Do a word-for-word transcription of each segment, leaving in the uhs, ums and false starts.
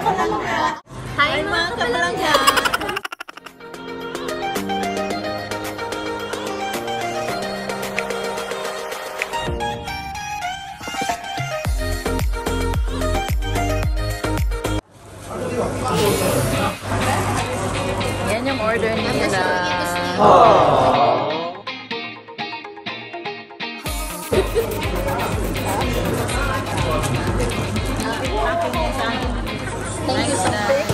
kapalangga! Hi mga kapalangga! Yan yung order nila. Thank you so much.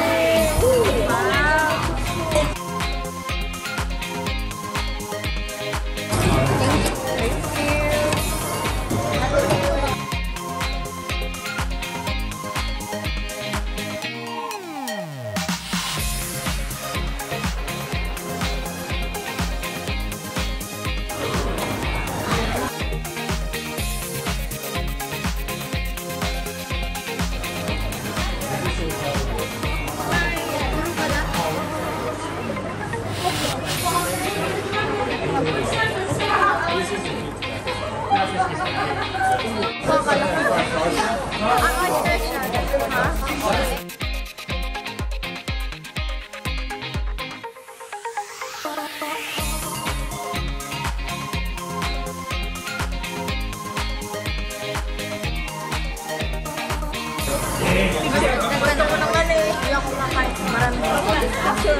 Nagkwento ko naman eh. Hindi ako kumakain. Maraming discussion.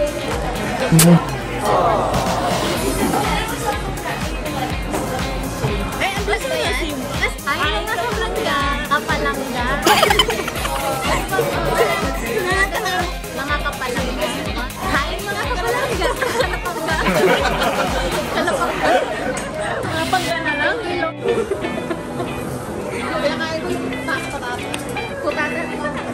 Eh, ang gusto mo yan? Ay, mga kapalangga. Kapalangga. Mga kapalangga. Hi, mga kapalangga. Kalapangga. Kalapangga. Kalapangga na lang. Kaya kaya ko yung taas-taas. Kutata.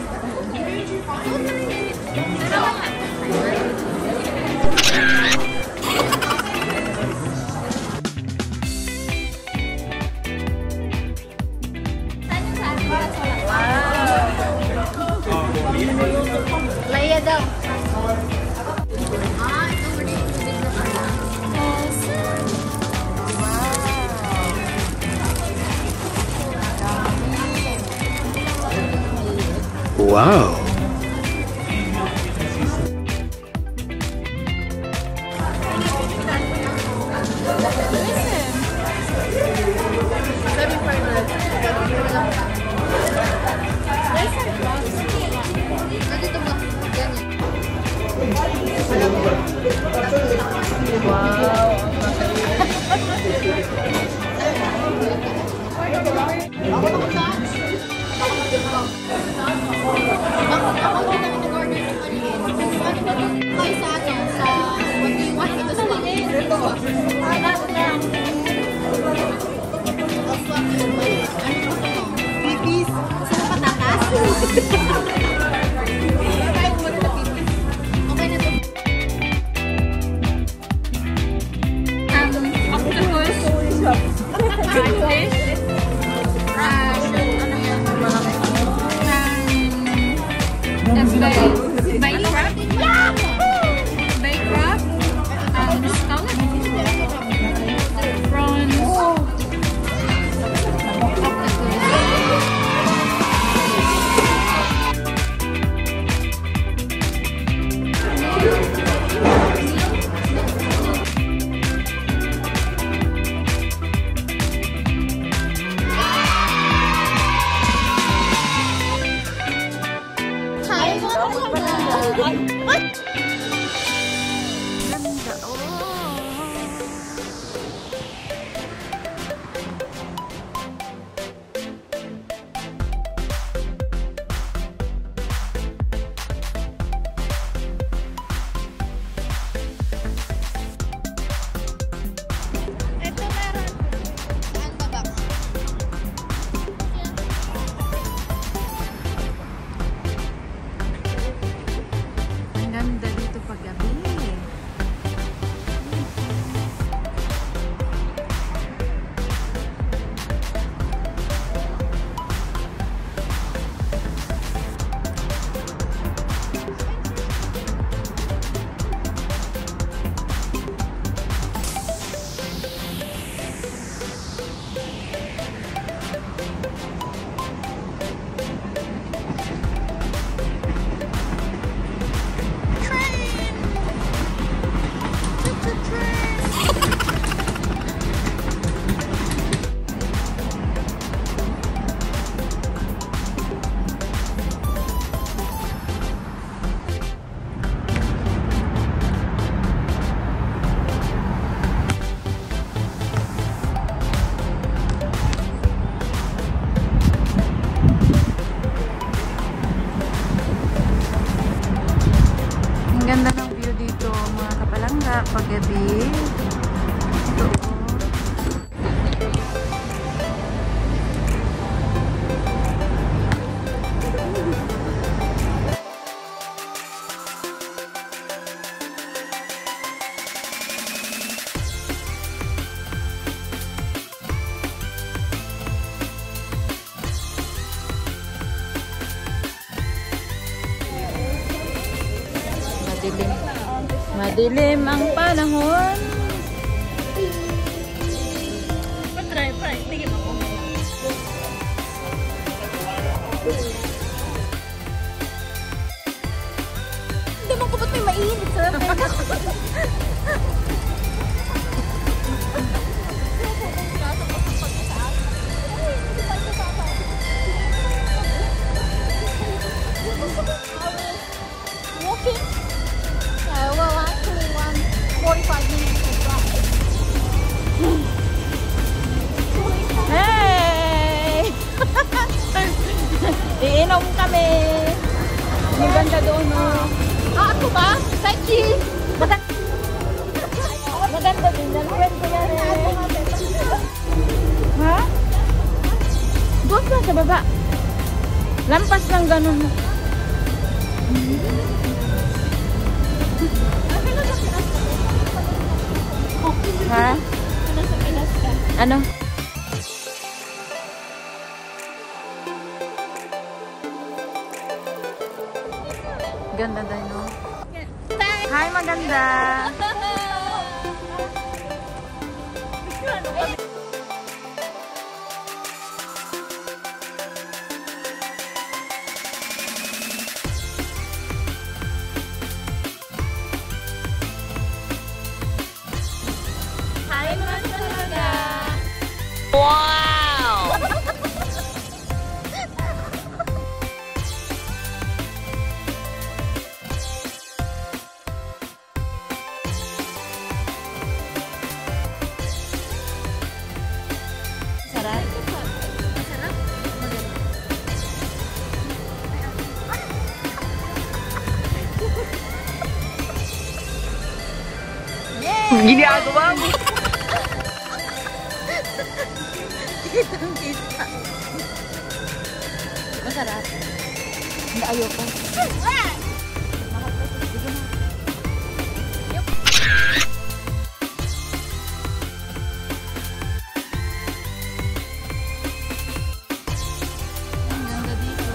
Laya daw. Ah, ito mo din. Wow. Pipis. Saan patatas? Okay na to. Um, octopus. Catfish. Ah, ano yan? Um, bay crab. Bay crab. Um, scallop. Prawns. Ang ganda din. Ganda ng view dito, mga kapalangga, paggabi. Ito, oh. Madilim. Madilim ang panahon. Patry, patry. Tingin ako. Hindi mo ko ba't may mainit sa walking? Yeah, well, actually, one forty-five minutes to drive. Hey! Iinom kami. Ang ganda doon, oh. Ah, ako ba? Thank you! Maganda din. Nalawin ko yan eh. Ha? Doon pa sa baba. Lampas lang ganun. Ha? Nasa Pinas ka. Ano? Ganda din, no? Hi, maganda! Hi, mga talaga! Wow! Sarap. Masarap? Ginagawa mo. Kitang kita. Masarap. Hindi, ayoko. Ang ganda dito.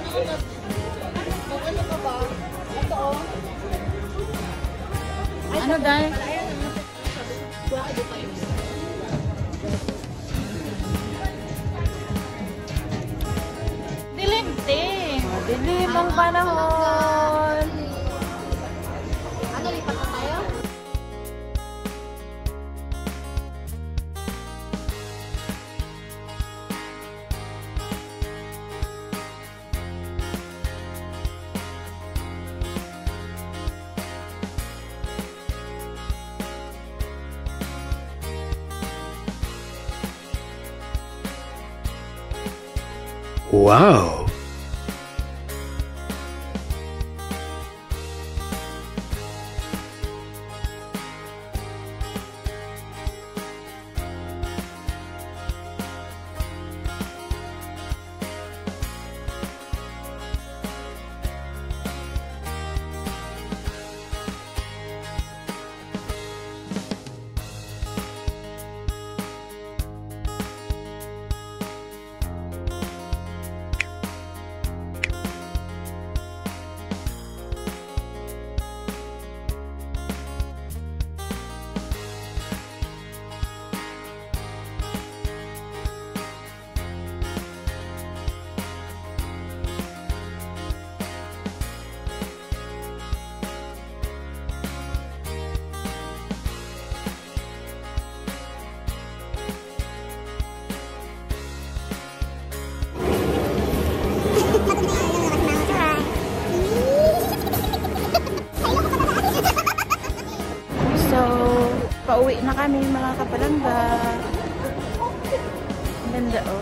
Ano dahil? Dilim, ting. Dilim ang panahon. Ano, lipat na tayo? Wow! So, pauwi na kami mga kapalangga. Ang ganda oh.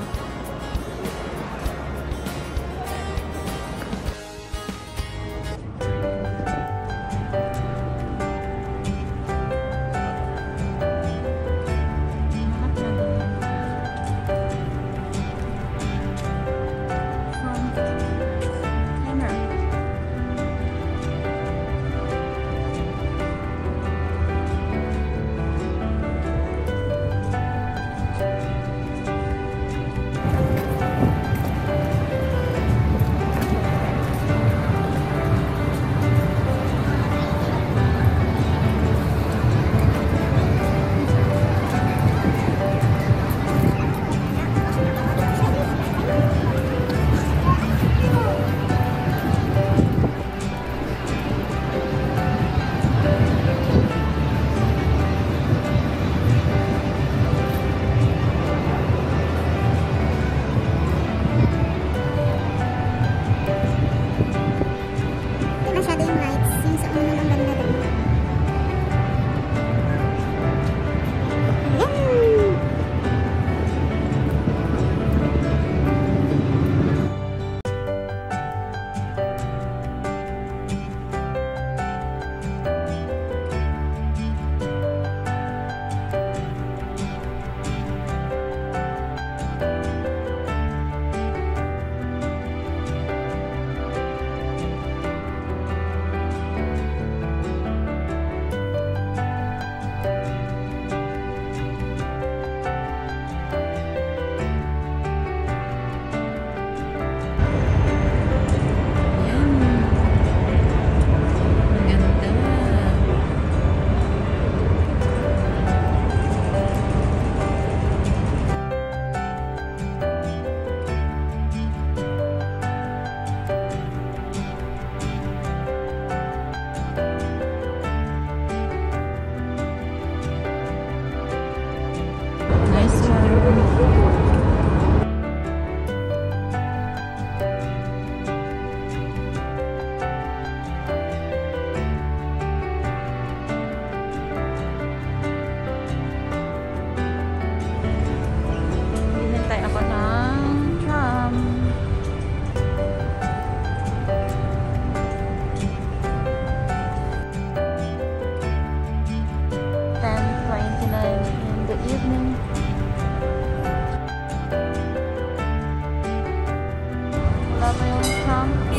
Wala pa yung tram.